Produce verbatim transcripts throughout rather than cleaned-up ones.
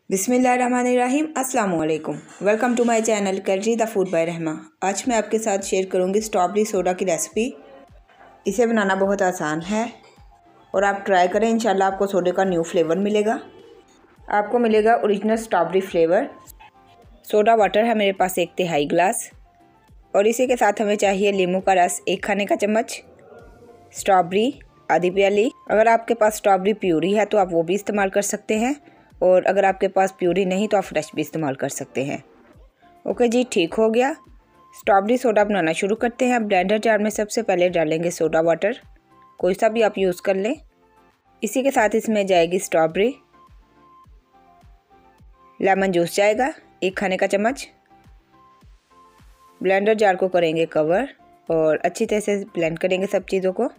बिस्मिल्लाहिर्रहमानिर्रहीम अस्सलाम वालेकुम। वेलकम टू माय चैनल करजी द फूड बाय रहमा। आज मैं आपके साथ शेयर करूंगी स्ट्रॉबेरी सोडा की रेसिपी। इसे बनाना बहुत आसान है और आप ट्राई करें, इंशाल्लाह आपको सोडे का न्यू फ्लेवर मिलेगा। आपको मिलेगा original strawberry flavour. Soda water है मेरे पास एक तिहाई गिलास, और इसी के साथ हमें चाहिए नींबू का रस एक खाने का चम्मच, स्ट्रॉबेरी आधी प्याली। अगर आपके पास स्ट्रॉबेरी प्यूरी है तो आप वो भी इस्तेमाल कर सकते हैं, और अगर आपके पास प्यूरी नहीं तो आप फ्रेश भी इस्तेमाल कर सकते हैं। ओके जी, ठीक हो गया। स्ट्रॉबेरी सोडा बनाना शुरू करते हैं। ब्लेंडर जार में सबसे पहले डालेंगे सोडा वाटर, कोई सा भी आप यूज़ कर लें। इसी के साथ इसमें जाएगी स्ट्रॉबेरी, लेमन जूस जाएगा एक खाने का चम्मच। ब्लेंडर जार को करेंगे कवर और अच्छी तरह से ब्लेंड करेंगे सब चीज़ों को।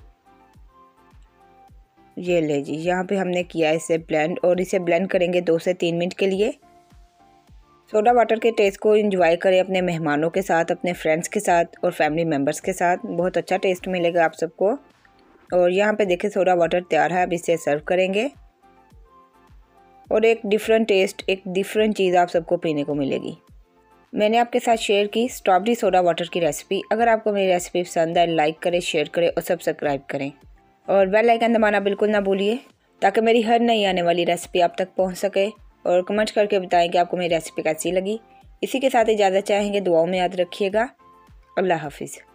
ये ले जी, यहाँ पे हमने किया इसे ब्लेंड, और इसे ब्लेंड करेंगे दो से तीन मिनट के लिए। सोडा वाटर के टेस्ट को एंजॉय करें अपने मेहमानों के साथ, अपने फ्रेंड्स के साथ और फैमिली मेम्बर्स के साथ। बहुत अच्छा टेस्ट मिलेगा आप सबको। और यहाँ पे देखिए सोडा वाटर तैयार है। अब इसे सर्व करेंगे और एक डिफरेंट टेस्ट, एक डिफरेंट चीज़ आप सबको पीने को मिलेगी। मैंने आपके साथ शेयर की स्ट्रॉबेरी सोडा वाटर की रेसिपी। अगर आपको मेरी रेसिपी पसंद आए, लाइक करें, शेयर करें और सब्सक्राइब करें, और बेल आइकन दबाना बिल्कुल ना भूलिए, ताकि मेरी हर नई आने वाली रेसिपी आप तक पहुंच सके। और कमेंट करके बताएं कि आपको मेरी रेसिपी कैसी लगी। इसी के साथ इजाज़त चाहेंगे, दुआओं में याद रखिएगा। अल्लाह हाफिज़।